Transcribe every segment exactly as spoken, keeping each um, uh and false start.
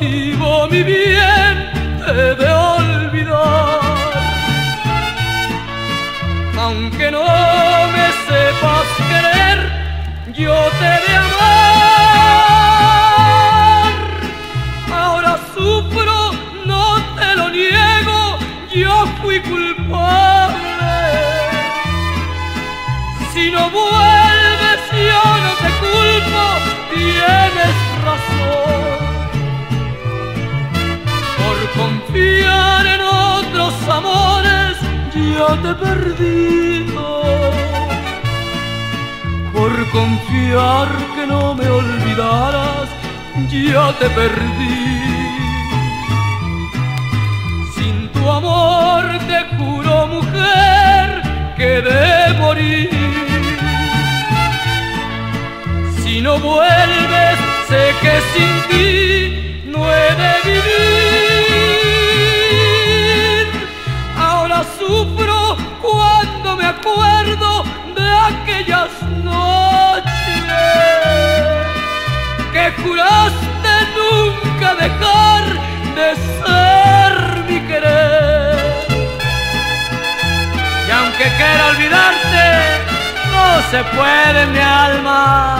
motivo, mi bien, te he de olvidar. Aunque no me sepas querer, yo te he de amar. Ahora sufro, no te lo niego, yo fui culpable. Si no vuelves, yo no te culpo, tienes razón. Por confiar en otros amores, ya te he perdido. Por confiar que no me olvidaras, ya te perdí. Sin tu amor te juro, mujer, que he de morir. Si no vuelves, sé que sin ti no he de vivir. Ahora sufro cuando me acuerdo de aquellas noches que juraste nunca dejar de ser mi querer. Y aunque quiera olvidarte, no se puede, mi alma.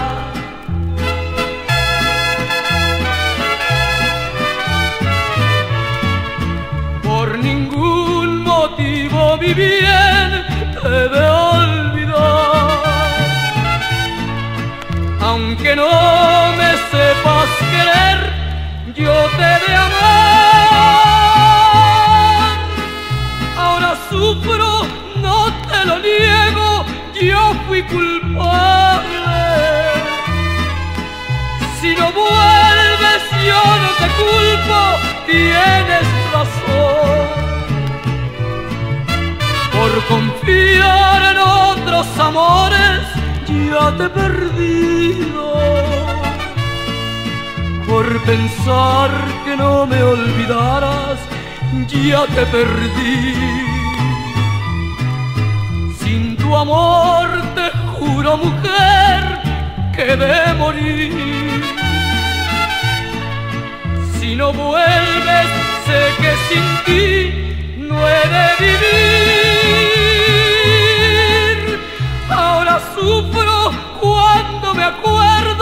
Por ningún motivo, mi bien, te he de olvidar. Aunque no me sepas querer, yo te he de amar. Ahora sufro, no te lo niego, yo fui culpable. Si no vuelves, yo no te culpo, tienes razón. Por confiar en otros amores, ya te he perdido. Por pensar que no me olvidaras, ya te perdí. Sin tu amor te juro, mujer, que he de morir. Si no vuelves, sé que sin ti no he de vivir. Ahora sufro cuando me acuerdo